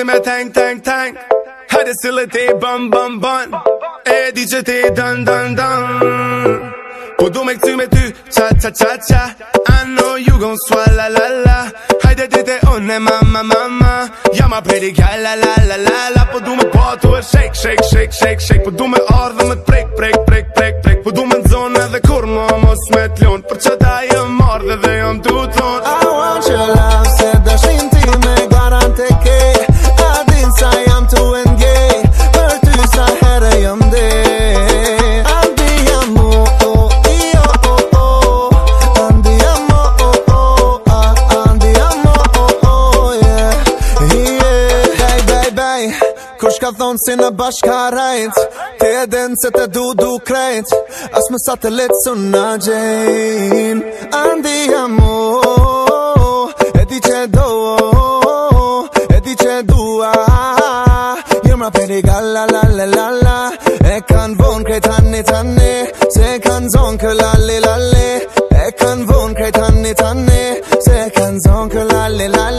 si me tank Hajde sille ti bën E di që ti dën Po du me këty me ty Cha I know you gon' swalla la Hajde dite une mama Jam a pretty gal la Po du me patu e shake Po du me ardhe me t'prek Po du me n'zonë edhe kur mos me t'lon Për që ta jem ardhe dhe jam t'u ton I want your love, se dëshin ti me garante ke A din sa jam t'u engej Për ty sa herë jam de Andiamo, Andiamo, yeah Bej, kush ka thonë si në bashkarajt Ti e din se te du krejt As më satelit su në gjejn Andiamo E di që do E di që dua You're my pretty gal la E kan von krejt tani Se kan zon kë lalle E kan von krejt tani Se kan zon kë lalle